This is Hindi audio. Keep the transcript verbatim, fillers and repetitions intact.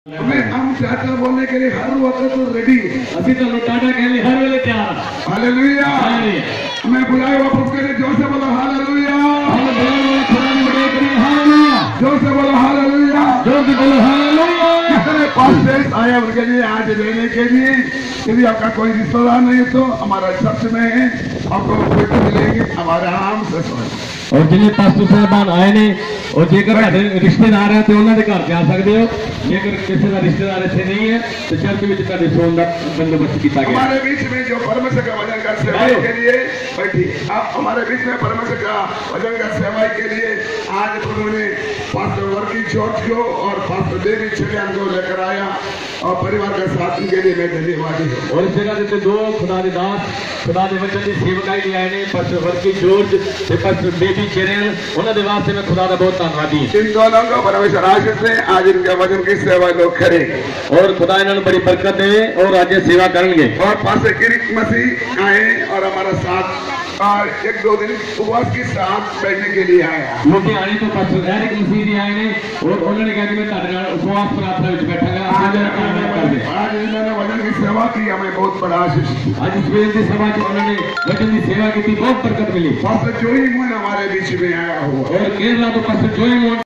हमें हम टाटा बोलने के लिए हर वक्त तो रेडी अभी तो टाटा के लिए हर वेले तैयार। हालेलुया। हमें बुलाए हुआ प्रभु के लिए जोर से बोलो हालेलुया। हमें बुलाए हुआ खुदा ने बड़े करी हालेलुया। जोर से बोलो हालेलुया। जोर से बोलो हालेलुया। कितने पास्टर्स आए उनके लिए आज लेने के लिए, यदि आपका कोई रिश्तेदार नहीं तो हमारा चर्च में है, आपको बेटे मिलेंगे हमारे आराम से सोए। और जिन्हें पास्टर साहबान आए ने और जेकर रिश्तेदार है तो उन्होंने घर जा सकते हो, जेकर किसी का रिश्तेदार ऐसे नहीं है तो चर्च में जितना सोन का बंदोबस्त किया गया। हमारे बीच में जो परमेश्वर का वचन का सेवाई के लिए बैठी, आप हमारे बीच में परमेश्वर का वचन का सेवाई के लिए आज प्रभु ने पास्टर वर्की जॉर्ज को और पास्टर डेविड छलियान को लेकर आया और परिवार के साथ के लिए मैं धन्यवादी हूँ। और इस जगह से दो खुदा के दास खुदा के वचन की सेवकाई लिए आए ने पास्टर वर्की जॉर्ज ते पास्टर बेबी चेरेन, उन्होंने वास्ते में खुदा का बहुत धन्यवादी। इन दोनों को परमेश्वर आशीष से आज इनके वचन की सेवा लोग करेंगे और खुदा इन्होंने बड़ी बरकत दे और आज सेवा करेंगे। और पास्टर किरिक मसीह आए और हमारा साथ और एक दो दिन उपवास के साथ बैठने के लिए आया। मुझे आने तो पास्टर एरिक मसीह जी आए ने और उन्होंने कहा कि मैं तारे उपवास प्रार्थना में बैठांगा। आज इन्होंने वचन की सेवा की, हमें बहुत बड़ा आशीष। आज इस वेल की सभा में उन्होंने वचन की सेवा की थी, बहुत बरकत मिली। पास्टर जोई मोहन हमारे बीच में आया हुआ और केरला तो पास्टर जोई मोहन